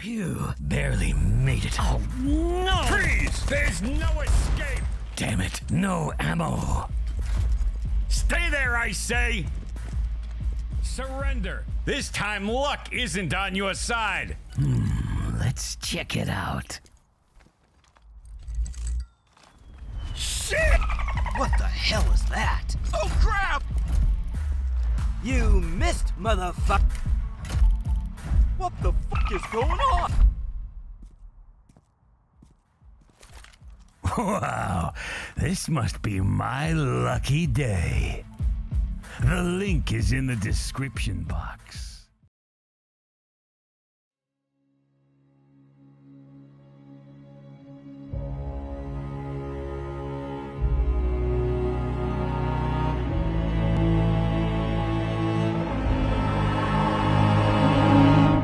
Phew, barely made it. Oh, no! Freeze! There's no escape! Damn it, no ammo. Stay there, I say! Surrender! This time luck isn't on your side! Let's check it out. Shit! What the hell is that? Oh crap! You missed, motherfucker! What the fuck is going on? Wow, this must be my lucky day. The link is in the description box.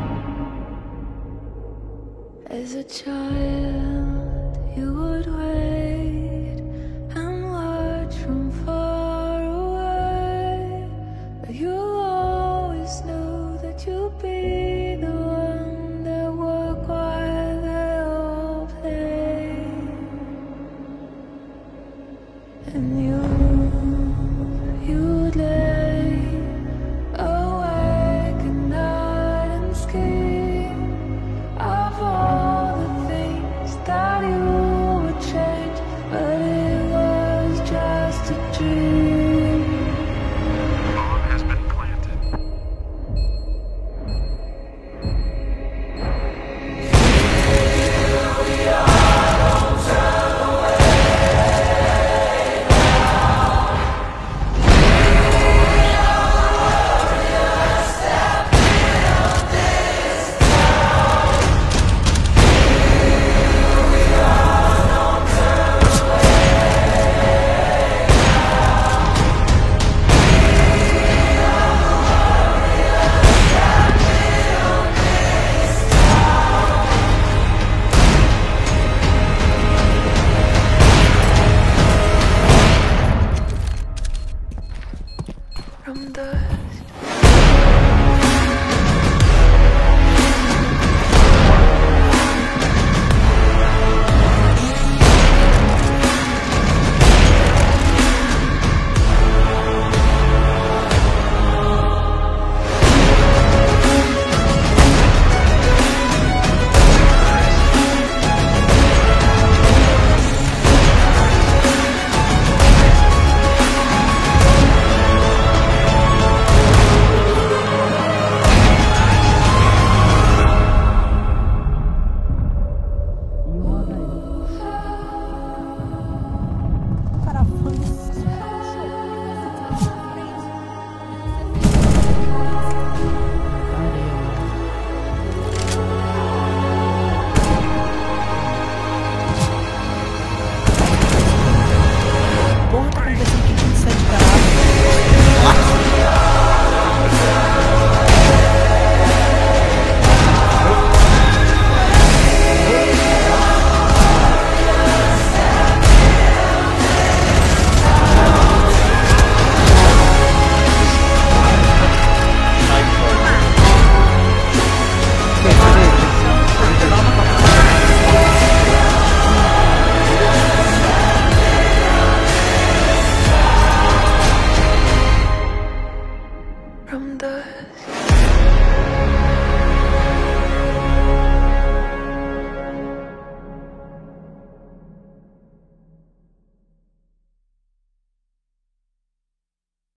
As a child, you would wait.